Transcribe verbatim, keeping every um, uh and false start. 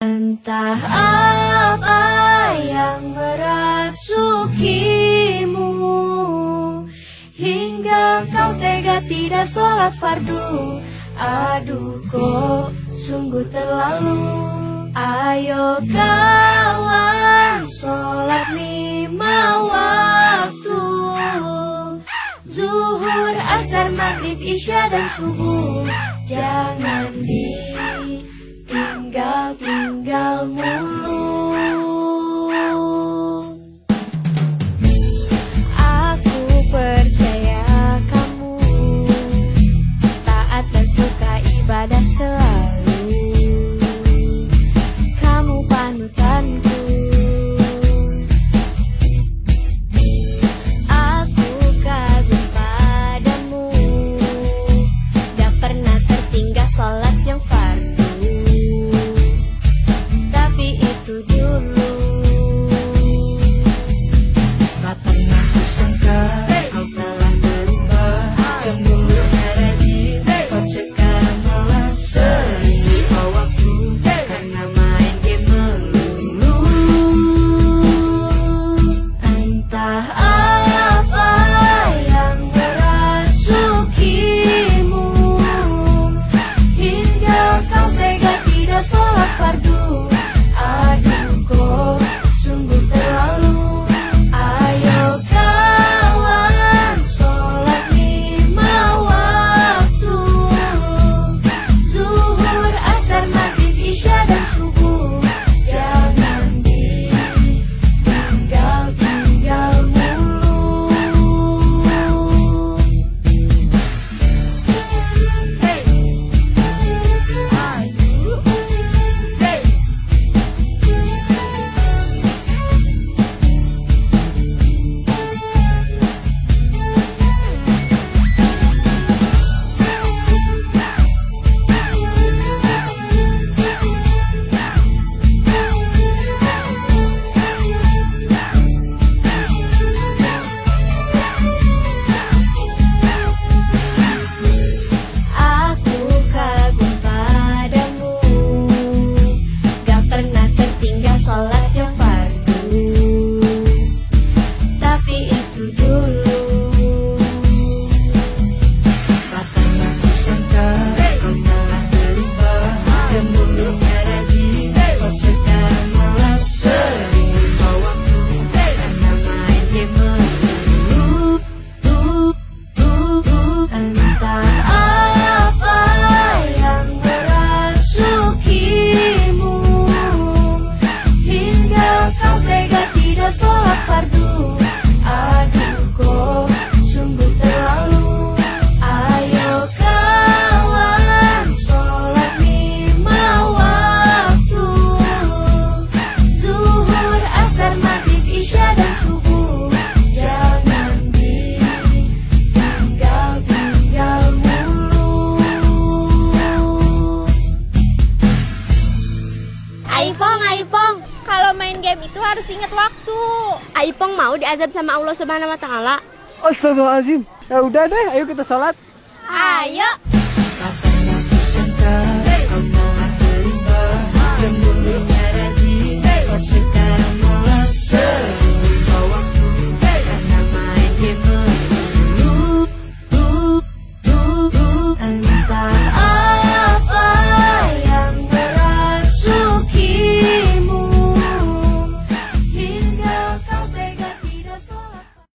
Entah apa yang merasukimu hingga kau tega tidak sholat fardu. Aduh kok sungguh terlalu. Ayo kawan sholat lima waktu, zuhur, asar, maghrib, isya dan subuh. Jangan ditinggal-tinggal mulu. Aku percaya kamu taat dan suka ibadah selalu. Kamu panutanku. Aku kagum padamu, gak pernah tertinggal sholat yang fardu. Tapi itu dulu. Tak pernah kusangka kau telah berubah. Kemuliaan rajin, kau sekarang malah sering lupa waktu karena main game melulu. Entah apa yang merasukimu hingga kau tega tidak sholat fardu. Aduh kok sungguh terlalu. Ayo kawan sholat lima waktu, zuhur, asar, maghrib, isya dan subuh. Jangan ditinggal-tinggal mulu. Hey, ayo, hey. Aku kagum padamu, gak pernah tertinggal sholat yang fardu. Tapi itu dulu. Tak pernah kusangka kau telah berubah. Kemuliaan rajin, kau sekarang malah sering lupa waktu karena main game melulu. Entah apa yang merasukimu hingga kau tega tidak sholat fardu. Aduh kok sungguh terlalu. Ayo kawan sholat lima waktu, zuhur, asar, maghrib, isya dan subuh. Jangan ditinggal-tinggal mulu. Aipong, Aipong, kalau main game itu harus ingat waktu. Aipong mau diazab sama Allah Subhanahu wa Ta'ala. Astagfirullahaladzim. Ya udah deh, ayo kita sholat. Ayo.